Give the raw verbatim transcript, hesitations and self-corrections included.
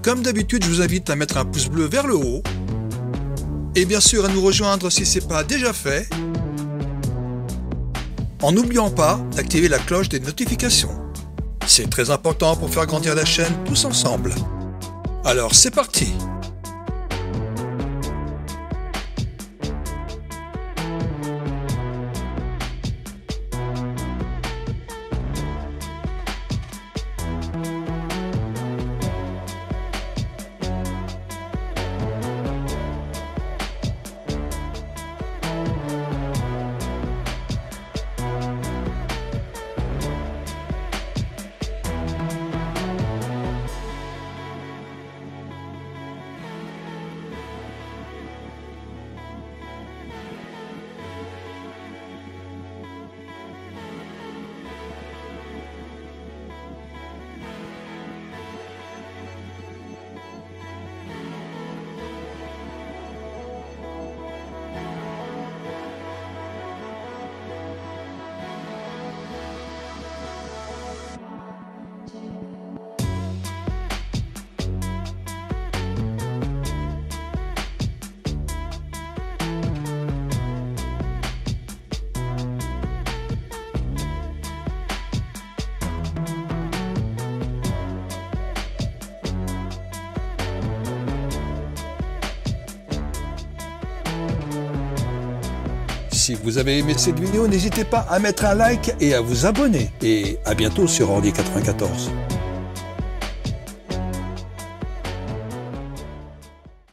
Comme d'habitude, je vous invite à mettre un pouce bleu vers le haut. Et bien sûr à nous rejoindre si ce n'est pas déjà fait. En n'oubliant pas d'activer la cloche des notifications. C'est très important pour faire grandir la chaîne tous ensemble. Alors c'est parti! Si vous avez aimé cette vidéo, n'hésitez pas à mettre un like et à vous abonner. Et à bientôt sur Ordi quatre-vingt-quatorze.